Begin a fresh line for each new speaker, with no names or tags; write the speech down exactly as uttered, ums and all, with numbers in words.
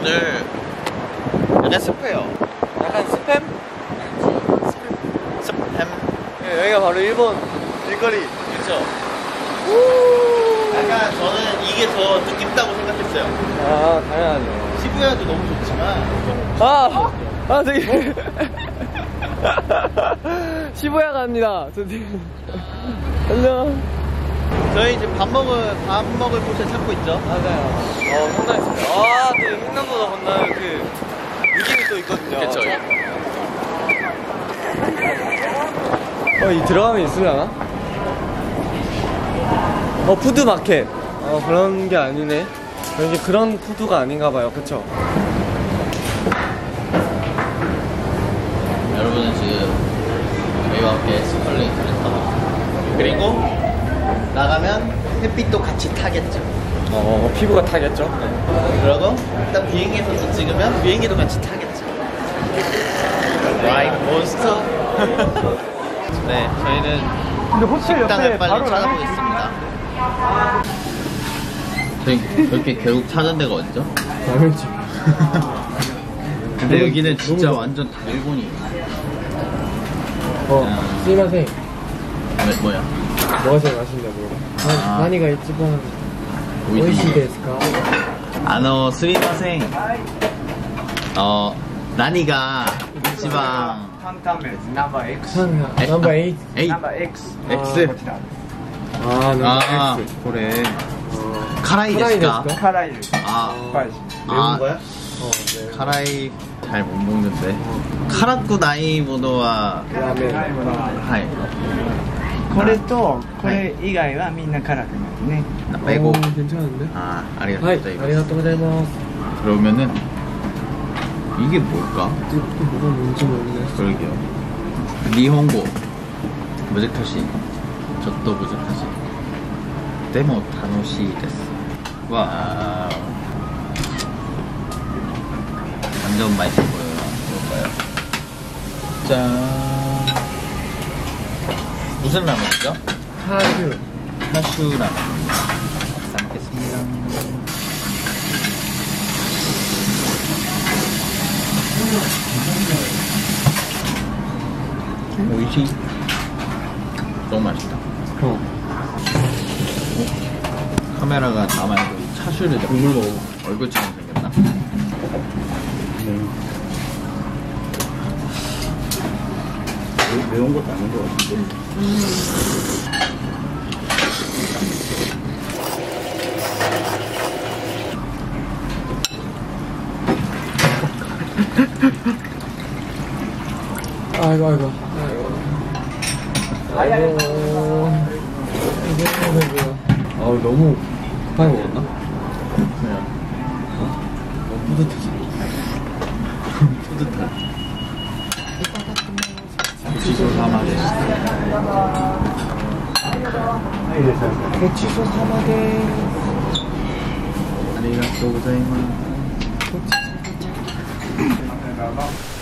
오늘 약간 습해요.
약간 스팸?
스팸.
네, 여기가 바로 일본 길거리.
그렇죠. 약간 저는 이게 더 뜻깊다고 생각했어요.
아, 당연하죠.
시부야도 너무 좋지만
아! 아, 저기. 시부야 갑니다. 저 지금. 안녕.
저희 이제 밥 먹을 밥 먹을 곳을 찾고 있죠.
맞아요. 어, 상당했습니다. 아, 또 횡단보도 건너는 그 느낌이 또 있거든요.
그쵸.
어, 이 들어가면 있으려나? 어, 푸드마켓. 어, 그런 게 아니네. 왠지 그런 푸드가 아닌가 봐요. 그쵸?
여러분은 지금 저희와 함께 스컬레이터를 타고 그리고 나가면 햇빛도 같이 타겠죠.
어, 피부가 타겠죠?
그러고 일단 비행기에서 또 찍으면 비행기도 같이 타겠죠. 라이브 몬스터. 네, 저희는
근데 호텔
식당을 빨리 찾아보겠습니다. 저희 이렇게 결국 찾은 데가 어디죠?
라면집.
근데 여기는 진짜 완전 다 일본이에요.
어, 스미마셍.
왜, 뭐야?
뭐가 제일 맛있냐고.
아.
나니가 이치반 오이시 데스까?
아노 스미마셍. 어, 나니가 이치방
넘버 X
넘버 에잇.
에잇
넘버 X
X.
아, 넘버
아,
X.
그래.
어.
카라이
카라이
데스까?
데스까?
카라이
아,
스파이시
아,
거야? 어, 네.
카라이 잘 못 먹는데. 카라쿠 나이 모노와
라멘.
하이.
これとこれ以外はみんな辛くなるね
나 빼고.
오, 괜찮은데?
아, 아리가또
하이,
고자이마스.
아리가또 고자이마스.
그러면은 이게 뭘까?
또, 또 뭐가 뭔지 모르겠네.
그러게요. 니혼고 무제타시 저또 무제타시 데모 타노시 데스. 와, 완전 맛있어 보여요. 볼까요? 짠. 무슨 라면이죠?
카슈.
카슈 라면. 잘 먹겠습니다. 오이시. 너무 맛있다.
어.
카메라가 남아있고 이 차슈를
국물 먹어.
얼굴처럼 생겼나?
매운 것도 아닌 것 같은데
아이고, 아이고. 아이고. 아이고. 아이고. 아우, 너무 급하게 먹었나?
그냥
너무 뿌듯해서.
뿌듯한 고치소 사마데.
고치소 사마데.
아리가또 고자이마스.
고치소 사마데.